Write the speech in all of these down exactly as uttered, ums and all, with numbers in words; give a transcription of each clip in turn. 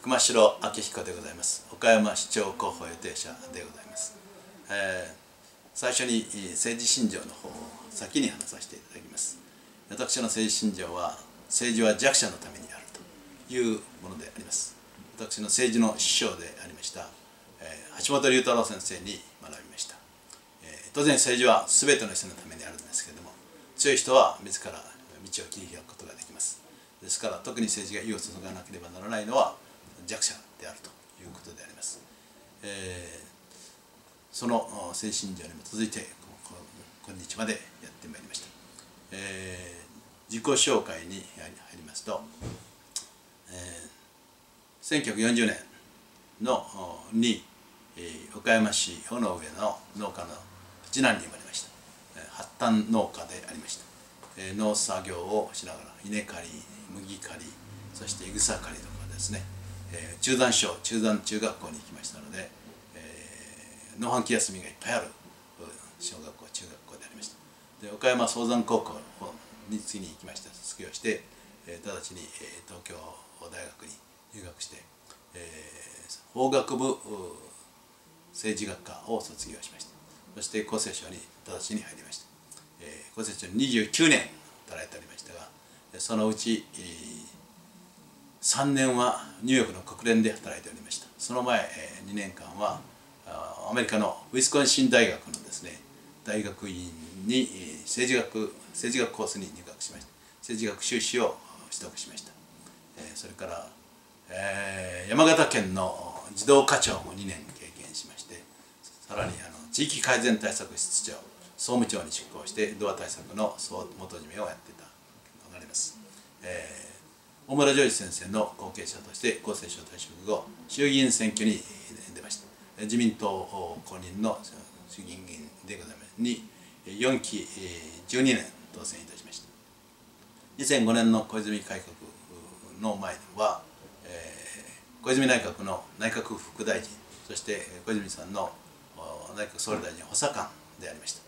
熊代明彦でございます。岡山市長候補予定者でございます。えー、最初に政治信条の方を先に話させていただきます。私の政治信条は、政治は弱者のためにあるというものであります。私の政治の師匠でありました、えー、橋本龍太郎先生に学びました。えー、当然政治は全ての人のためにあるんですけれども、強い人は自ら道を切り開くことができます。ですから特に政治が意を注がなければならないのは弱者であるということであります。えー、その政治信条に基づいて今日までやってまいりました。えー、自己紹介に入りますと、えー、せんきゅうひゃくよんじゅうねんのに、えー、岡山市尾上の農家の次男に生まれました。発端農家でありました。えー、農作業をしながら稲刈り、麦刈り、そしていぐさ刈りとかですね、えー、中山小、中山中学校に行きましたので、えー、農繁期休みがいっぱいある小学校、中学校でありました。で、岡山総山高校に次に行きました。卒業して、えー、直ちに、えー、東京大学に入学して、えー、法学部政治学科を卒業しました。そして厚生省に直ちに入りました。えー、厚生省ににじゅうきゅうねん働いておりましたが、そのうち、えー、さんねんはニューヨークの国連で働いておりました。その前、えー、にねんかんはアメリカのウィスコンシン大学のですね、大学院に政治学政治学コースに入学しました。政治学修士を取得しました。えー、それから、えー、山形県の児童課長もにねん経験しまして、さらにあの地域改善対策室長、総務長に出向してドア対策の総元締めをやっていたのがあります。えー大村譲二先生の後継者として厚生省退職後、衆議院選挙に出ました。自民党公認の衆議院議員でございますによんきじゅうにねん当選いたしました。にせんごねんの小泉改革の前は、えー、小泉内閣の内閣副大臣、そして小泉さんの内閣総理大臣補佐官でありました。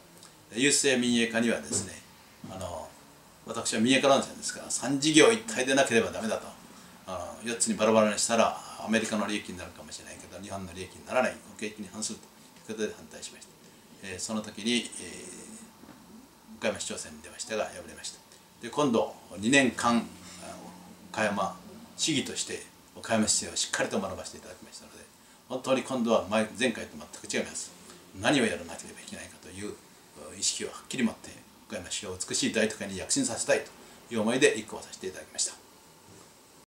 郵政民営化にはですね、あの私は民営化論戦ですからさん事業一体でなければダメだと、よっつにバラバラにしたらアメリカの利益になるかもしれないけど日本の利益にならない、国益に反するということで反対しました。えー、その時に、えー、岡山市長選に出ましたが敗れました。で今度にねんかん岡山市議として岡山市政をしっかりと学ばせていただきましたので、本当に今度は前前回と全く違います。何をやらなければいけないかという意識をはっきり持って岡山市を美しい大都会に躍進させたいという思いで立候補させていただきました。